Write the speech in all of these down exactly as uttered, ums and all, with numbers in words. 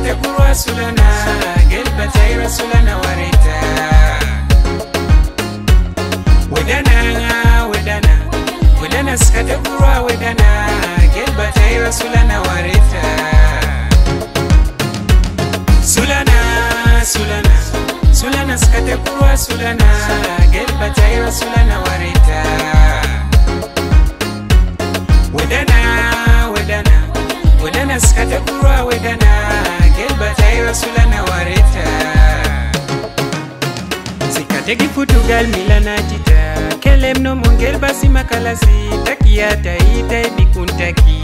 skate kurwa sulana gelbata ira sulana warita wedana wedana wedana skate kurwa wedana gelbata ira sulana warita sulana sulana sulana skate kurwa sulana gelbata ira sulana warita wedana wedana wedana skate kurwa wedana gelbata ira sulana warita sikate gifutugal milana jita kelem no mongel basi makalasi takiata ita bikuntaki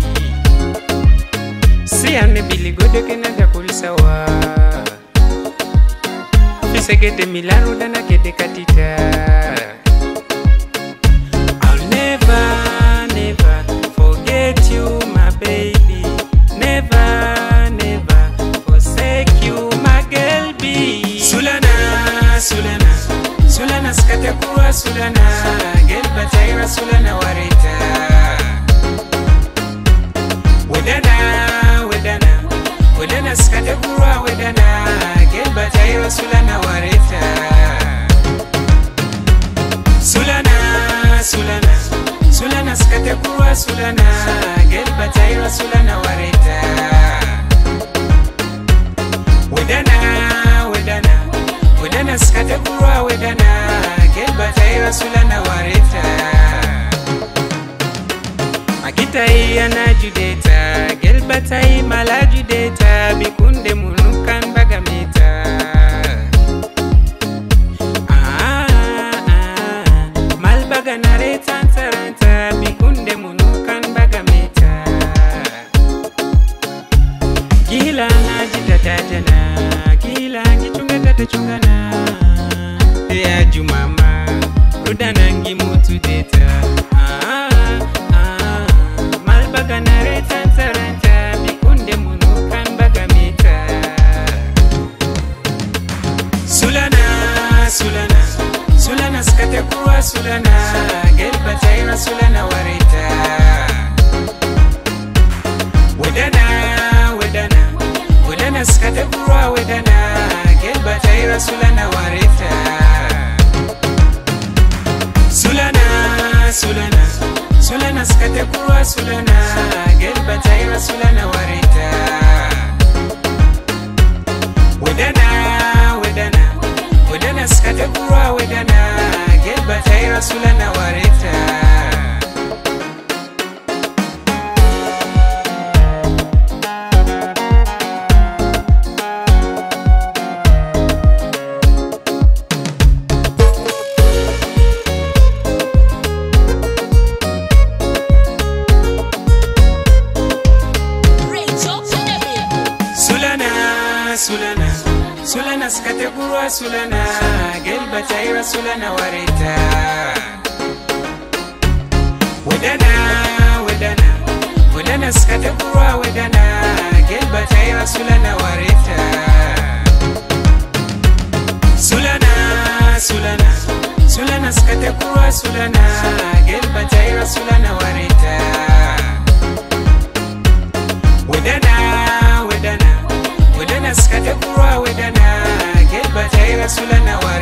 siane biligodo kenada kulsawa fisegete milano dana kede katita I'll never never forget you my baby never never forsake you my girl be sulana sulana sulana skate kurwa sulana gelbata ira sulana warita wedana wedana wedana skate kurwa wedana gelbata ira sulana warita sulana sulana sulana skate kurwa sulana gelbata ira sulana warita wedana wedana wedana skate kurwa wedana gelbata ira sulana warita Makita iya na judeta gelbata i mala judeta bikunde munukan bagamita ah ah mal baganare tantaranta bikunde munukan bagamita gila na jidata jana gila ngichunga tata chungana ya jumama rudana ngimutu deta ah ah mal baganare tantaranta bikunde munukan bagamita sulana sulana sulana skate kurwa sulana gelbata ira sulana warita wedana wedana wedana skate kurwa wedana gelbata ira sulana warita sulana sulana sulana skate kurwa sulana gelbata ira sulana warita wedana wedana wedana skate kurwa wedana gelbata ira sulana warita Sulana, sulana skate kurwa sulana gelbata ira sulana warita wedana wedana wedana skate kurwa wedana gelbata ira sulana warita sulana sulana sulana skate kurwa sulana gelbata ira sulana warita wedana wedana wedana skate kurwa wedana gelbata ira sulana warita